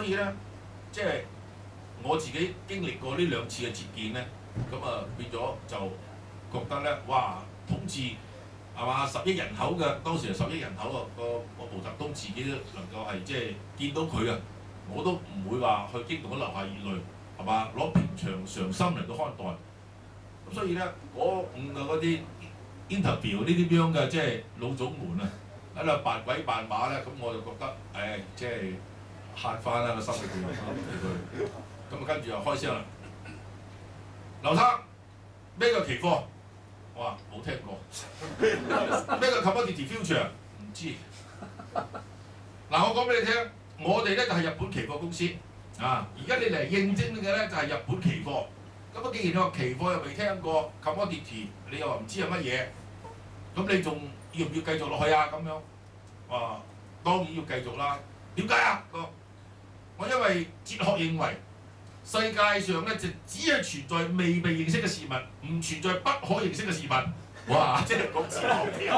以咧，即係我自己經歷過呢2次嘅接見咧，咁啊變咗就覺得咧，哇！統治係嘛10億人口嘅，當時係10億人口啊，個毛澤東自己都能夠係即係見到佢啊，我都唔會話去激動得流下熱淚，係嘛？攞平常心嚟到看待。咁所以咧，嗰5個嗰啲 interview 呢啲咁樣嘅即係老總們啊，喺度扮鬼扮馬咧，咁我就覺得即係慳翻啦個心裏邊佢。咁啊跟住又開聲啦，劉生咩叫期貨？我話冇聽過。咩叫 commodity future？ 唔知。嗱，我講俾你聽，我哋咧就係日本期貨公司啊！而家你嚟應徵嘅咧就係日本期貨。咁啊，既然你話期貨又未聽過 commodity， 你又話唔知係乜嘢，咁你仲要唔要繼續落去啊？咁樣啊，當然要繼續啦。點解啊？我因為哲學認為世界上咧就只係存在未被認識嘅事物，唔存在不可認識嘅事物。哇！即係講哲學添，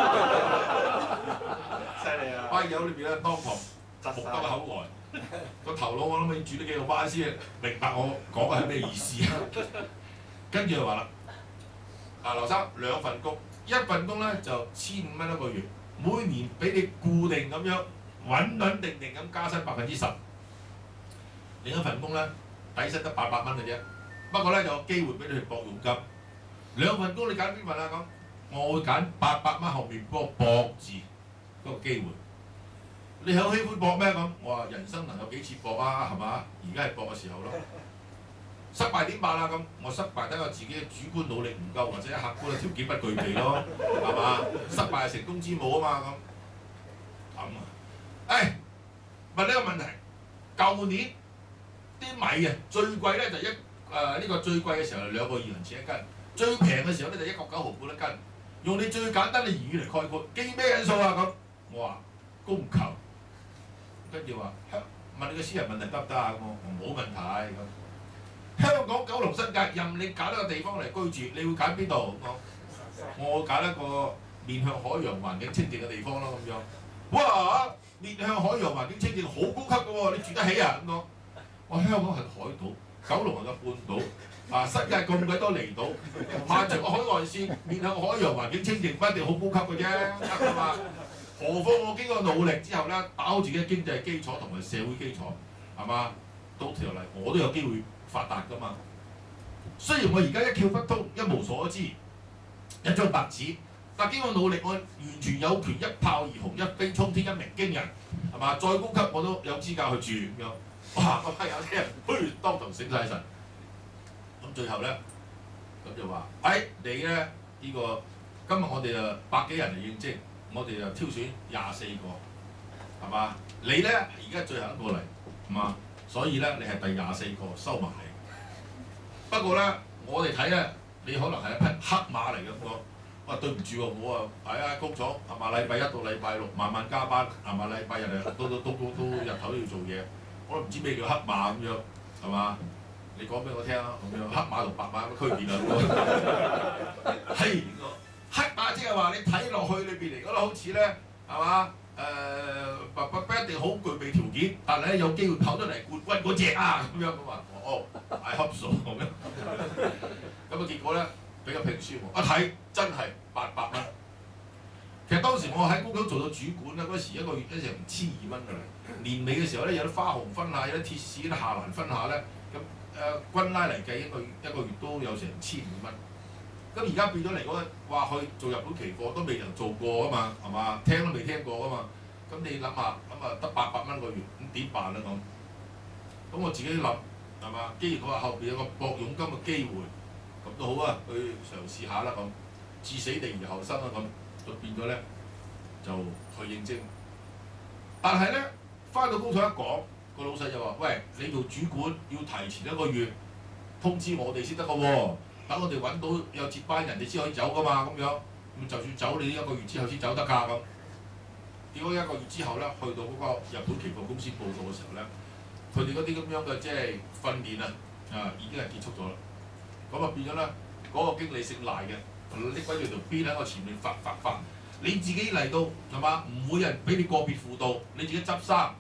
犀利啊！ 班友裏邊咧當堂目瞪口呆，個頭腦我諗你轉咗幾個班先明白我講嘅係咩意思。跟住就話啦，劉生2份工，一份工咧就1500蚊一個月，每年俾你固定咁樣穩定咁加薪10%。另一份工咧底薪得800蚊嘅啫，不過咧有機會俾你去博佣金。2份工你揀邊份啊？咁我會揀800蚊後面嗰個博字嗰個機會。你好喜歡搏咩咁？我話人生能有幾次搏啊？係嘛？而家係搏嘅時候咯。失敗點辦啊？咁我失敗睇我自己嘅主觀努力唔夠，或者客觀嘅條件不具備咯，係嘛？失敗係成功之母啊嘛咁。咁啊，問呢個問題，舊年啲米啊最貴咧就呢個最貴嘅時候係2個2銀錢一斤，最平嘅時候咧就1個9毫半一斤。用你最簡單嘅言語嚟概括，基於咩因素啊？咁我話供求。跟住話問你個私人問題得唔得啊？我冇問題咁。香港九龍新界任你揀一個地方嚟居住，你會揀邊度？我揀一個面向海洋環境清淨嘅地方咯咁樣。哇！面向海洋環境清淨好高級嘅喎，你住得起啊？咁講。我香港係海島，九龍係個半島，啊新界咁鬼多離島，漫長個海岸線，面向海洋環境清淨，不一定好高級嘅啫，得嘛？何況我經過努力之後咧，打好自己嘅經濟基礎同埋社會基礎，係嘛？到頭嚟我都有機會發達㗎嘛。雖然我而家一竅不通，一無所知，一張白紙，但經過努力，我完全有權一炮而紅，一飛沖天，一鳴驚人，係嘛？再高級我都有資格去住咁樣。哇！個批有啲人，當堂醒晒神。咁最後咧，咁就話：你咧呢個今日我哋就100幾人嚟應徵。我哋就挑選24個，係嘛？你咧而家最後一個嚟，係嘛？所以咧你係第24個收埋你。不過咧，我哋睇咧，你可能係一匹黑馬嚟嘅咁講。我話對唔住喎，我啊工廠係嘛？禮拜1到禮拜6晚晚加班，係嘛？禮拜日都日頭都要做嘢，我都唔知咩叫黑馬咁樣，係嘛？你講俾我聽啊，咁樣黑馬同白馬有乜區別啊？係黑馬即係話你睇落去裏邊嚟講咧，好似咧係嘛？不一定好具備條件，但係咧有機會跑出嚟冠軍嗰隻啊咁樣咁話，I hope so 咁樣。咁啊結果咧俾個評書我，一睇真係800蚊。其實當時我喺工廠做到主管咧，嗰時一個月成1200蚊㗎啦。年尾嘅時候咧有啲花紅分下，有啲鐵士、啲下欄分下咧，咁均拉嚟計一個月都有成1500蚊。咁而家變咗嚟講，話去做日本期貨都未人做過啊嘛，係嘛？聽都未聽過啊嘛。咁你諗下，咁啊得800蚊個月，咁點辦啊咁？咁我自己諗係嘛？既然佢話後邊有個博佣金嘅機會，咁都好啊，去嘗試下啦咁。置死地而後生啊咁，就變咗咧就去應徵。但係咧翻到工廠一講，個老細就話：喂，你做主管要提前1個月通知我哋先得㗎喎。等我哋揾到有接班人，你先可以走噶嘛咁樣。咁就算走，你1個月之後先走得㗎咁。結果1個月之後咧，去到嗰個日本期貨公司報到嘅時候咧，佢哋嗰啲咁樣嘅即係訓練啊已經係結束咗啦。咁啊變咗咧，嗰個經理姓賴嘅，拎鬼住條鞭喺我前面發。你自己嚟到係嘛？唔會有人俾你個別輔導，你自己執生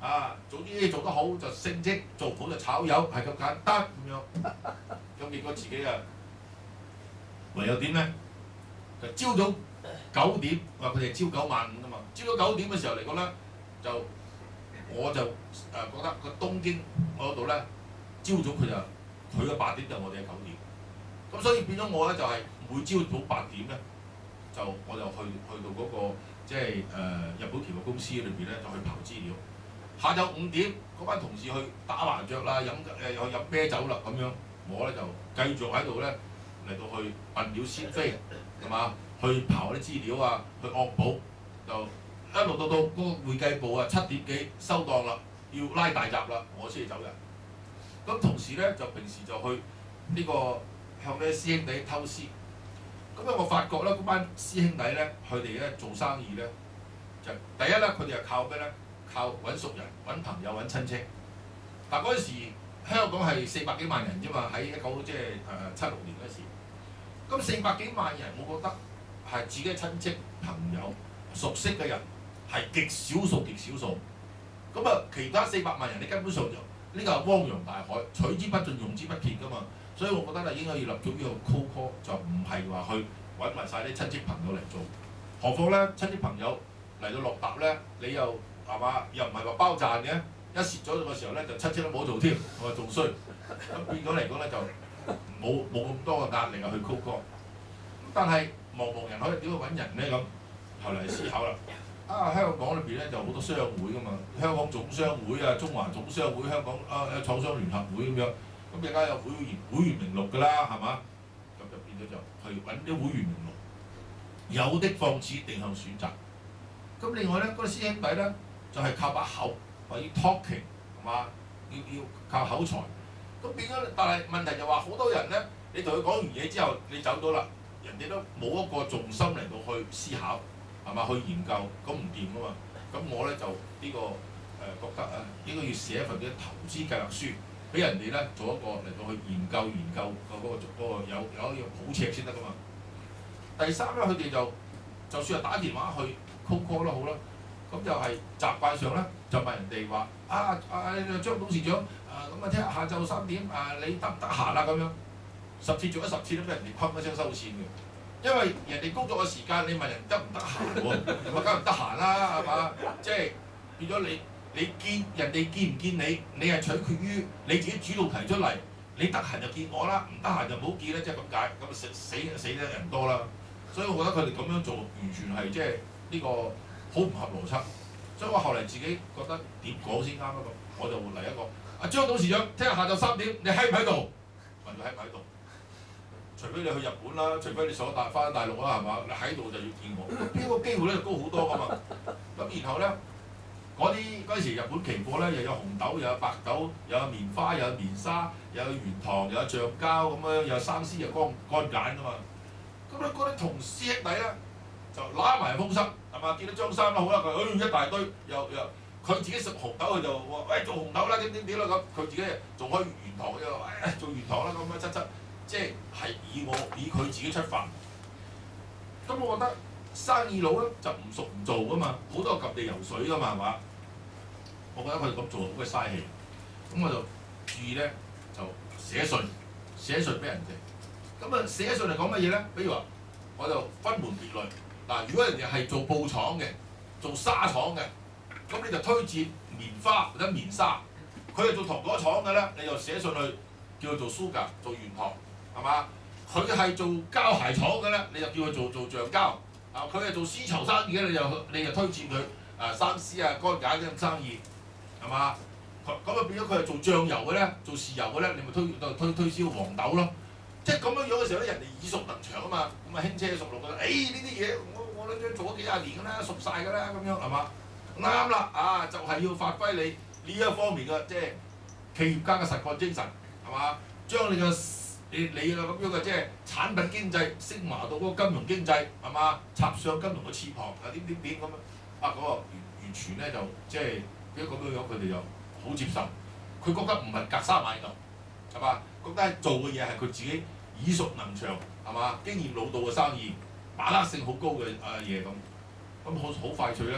做啲嘢做得好就升職，做唔好就炒魷，係咁簡單咁樣。咁結果自己唯有點咧？就朝早9點，話佢哋朝9晚5啊嘛。朝早9點嘅時候嚟講咧，我就覺得個東京嗰度咧，朝早佢嘅8點就我哋嘅9點。咁所以變咗我咧就係每朝早8點咧，我就去到嗰個即係日本橋嘅公司裏邊咧，就去刨資料。下晝5點嗰班同事去打麻雀啦，去飲啤酒啦咁樣，我咧就繼續喺度咧嚟到去笨鳥先飛，係嘛？去刨啲資料啊，去惡補，就一路到嗰個會計部7點幾收檔啦，要拉大閘啦，我先至走人。咁同時咧就平時就去呢個向啲師兄弟偷師。咁咧我發覺咧嗰班師兄弟咧，佢哋咧做生意咧，就第一咧佢哋係靠咩咧？靠揾熟人、揾朋友、揾親戚。但嗰陣時香港係400幾萬人啫嘛，喺76年嗰時。咁400幾萬人，我覺得係自己嘅親戚、朋友、熟悉嘅人係極少數、極少數。咁其他400萬人，你根本上就呢個係汪洋大海，取之不盡、用之不竭㗎嘛。所以我覺得應該要立足呢個 cold call， 就唔係話去揾埋晒啲親戚朋友嚟做。何況咧，親戚朋友嚟到落搭咧，你又係嘛？又唔係話包賺嘅，一蝕咗嘅時候咧，就親戚都冇做添，我話仲衰。咁變咗嚟講咧，就冇咁多嘅壓力去 cold call。咁但係茫茫人海點去揾人咧？咁後嚟思考啦。香港裏邊咧就好多商會㗎嘛，香港總商會啊、中華總商會、香港廠商聯合會咁樣。咁而家有會員名錄㗎啦，係嘛？咁就變咗就去揾啲會員名錄，有的放矢，定向選擇。咁另外咧，嗰啲師兄弟咧就係靠把口，話要 talking 係嘛？要靠口才。咁變咗，但係問題就話好多人咧，你同佢講完嘢之後，你走咗啦，人哋都冇一個重心嚟到去思考，係嘛？去研究，咁唔掂㗎嘛。咁我咧就呢個覺得應該要寫一份嘅投資計劃書。俾人哋咧做一個嚟到去研究嗰個有一個好尺先得噶嘛。第三咧，佢哋就算係打電話去 cold call 都好啦，咁就係習慣上咧就問人哋話張董事長咁聽日下晝3點你得唔得閒啊咁樣，10次做咗10次都俾人哋砰一聲收線嘅，因為人哋工作嘅時間你問人得唔得閒喎，咁梗係唔得閒啦係嘛？即係變咗你見人哋見唔見你，你係取決於你自己主動提出嚟。你得閒就見我啦，唔得閒就唔好見啦，即係咁解。咁死得人多啦。所以我覺得佢哋咁樣做，完全係即係呢個好唔合邏輯。所以我後嚟自己覺得點講先啱啊咁，我就嚟一個張董事長，聽日下晝3點，你喺唔喺度？問佢喺唔喺度？除非你去日本啦，除非你翻大陸啦，係嘛？你喺度就要見我，呢個機會咧就高好多噶嘛。咁然後咧。嗰陣時日本期貨咧，又有紅豆，又有白豆，又有棉花，又有棉沙，又有原糖，又有橡膠咁樣，又有生絲，又乾鹼㗎嘛。咁咧嗰啲同師兄弟咧就揦埋風濕，係嘛？見到張生啦，好啦，佢一大堆，又佢自己食紅豆，佢就話喂做紅豆啦，點啦咁，佢自己仲可以原糖嘅，做原糖啦咁樣七，即係以佢自己出發。咁我覺得。生意佬咧就唔熟唔做噶嘛，好多及地游水噶嘛係嘛？我覺得佢哋咁做好鬼嘥氣，咁我就注意咧就寫信俾人哋。咁寫信嚟講乜嘢咧？比如話我就分門別類。嗱，如果人哋係做布廠嘅、做紗廠嘅，咁你就推薦棉花或者棉紗；佢係做糖果廠嘅咧，你就寫信去叫佢做 sugar 做原糖，係嘛？佢係做膠鞋廠嘅咧，你就叫佢做橡膠。佢係做絲綢生意嘅，你就推薦佢生絲乾鹼呢種生意，係嘛？咁變咗佢係做醬油嘅咧，做豉油嘅咧，你咪推銷黃豆咯。即係咁樣嘅時候咧，人哋耳熟能詳啊嘛，咁輕車熟路覺得，呢啲嘢我呢張做咗幾廿年㗎啦，熟晒㗎啦，咁樣係嘛？啱啦，就係要發揮你呢一方面嘅即係企業家嘅實幹精神，係嘛？將你嘅咁樣嘅即係產品經濟升華到嗰個金融經濟係嘛？插上金融嘅翅膀點咁樣嗰個完全咧就即係點解咁樣佢哋就好接受。佢覺得唔係隔沙買牛係嘛？覺得係做嘅嘢係佢自己耳熟能詳係嘛？經驗老道嘅生意，把握性好高嘅嘢咁好快脆咧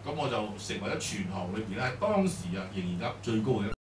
咁我就成為咗全行裏邊咧當時啊仍然級最高嘅。